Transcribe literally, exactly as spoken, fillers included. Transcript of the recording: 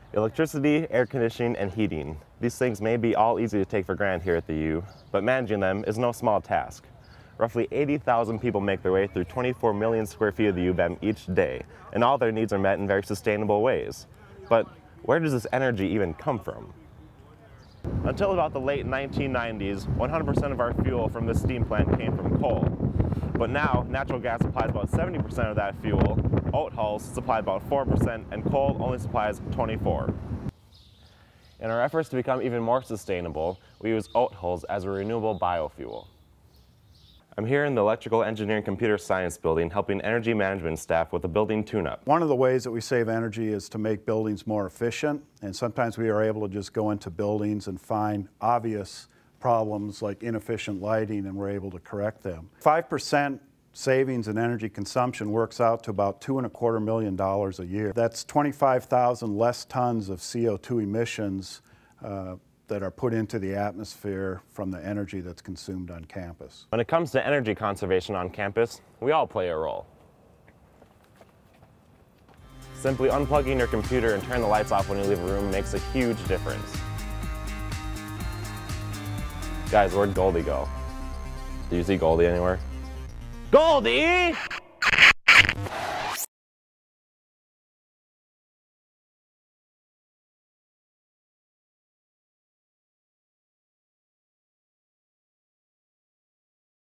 Electricity, air conditioning, and heating. These things may be all easy to take for granted here at the U, but managing them is no small task. Roughly eighty thousand people make their way through twenty-four million square feet of the U of M each day, and all their needs are met in very sustainable ways. But where does this energy even come from? Until about the late nineteen nineties, one hundred percent of our fuel from this steam plant came from coal. But now, natural gas supplies about seventy percent of that fuel, oat hulls supply about four percent, and coal only supplies twenty-four percent. In our efforts to become even more sustainable, we use oat hulls as a renewable biofuel. I'm here in the Electrical Engineering Computer Science building helping energy management staff with a building tune-up. One of the ways that we save energy is to make buildings more efficient, and sometimes we are able to just go into buildings and find obvious problems like inefficient lighting, and we're able to correct them. Five percent savings in energy consumption works out to about two and a quarter million dollars a year. That's twenty-five thousand less tons of C O two emissions uh, that are put into the atmosphere from the energy that's consumed on campus. When it comes to energy conservation on campus, we all play a role. Simply unplugging your computer and turn the lights off when you leave a room makes a huge difference. Guys, where'd Goldie go? Do you see Goldie anywhere? Goldie!